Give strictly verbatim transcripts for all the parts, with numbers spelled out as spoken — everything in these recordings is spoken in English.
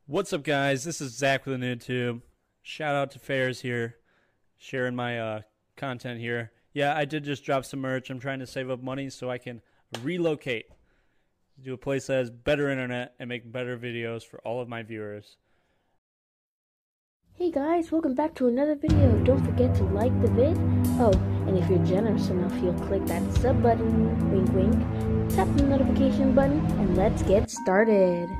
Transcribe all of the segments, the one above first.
What's up, guys? This is Zach with the NoobTube. Shout out to Fairs here, sharing my uh, content here. Yeah, I did just drop some merch. I'm trying to save up money so I can relocate to a place that has better internet and make better videos for all of my viewers. Hey guys, welcome back to another video. Don't forget to like the vid. Oh, and if you're generous enough, you'll click that sub button, wink wink, tap the notification button, and let's get started.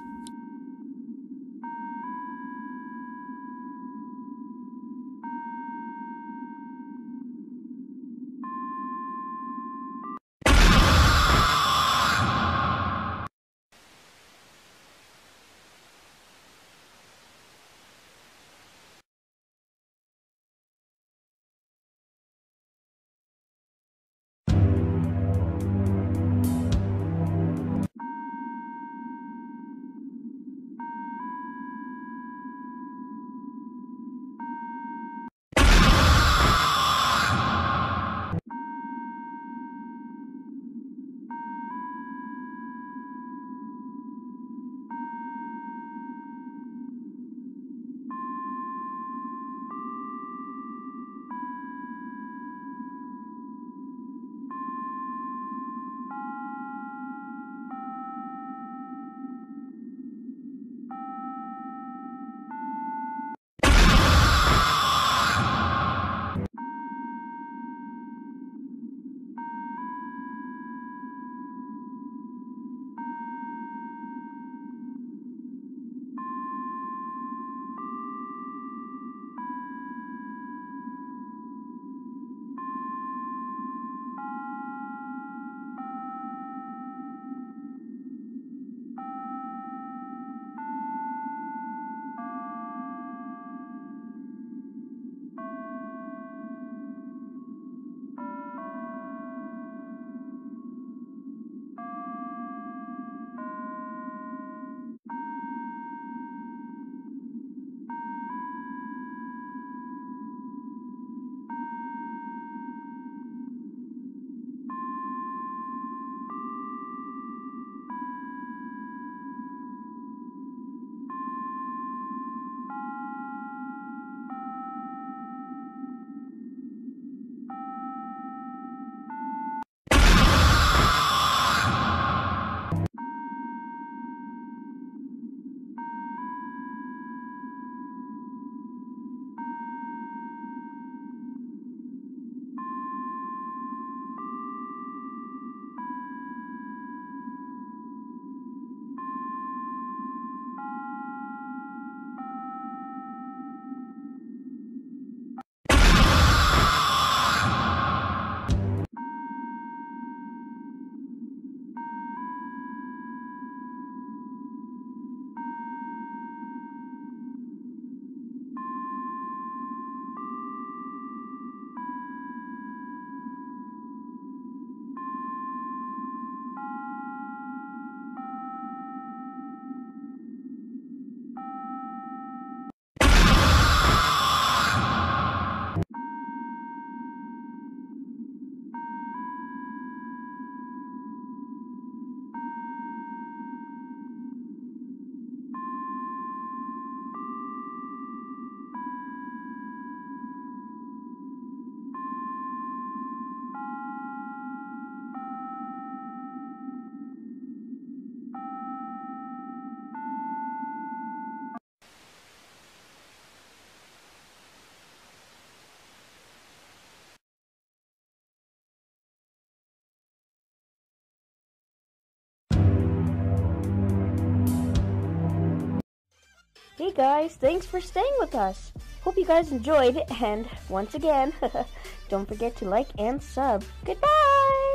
Hey guys, thanks for staying with us. Hope you guys enjoyed, and once again, don't forget to like and sub. Goodbye!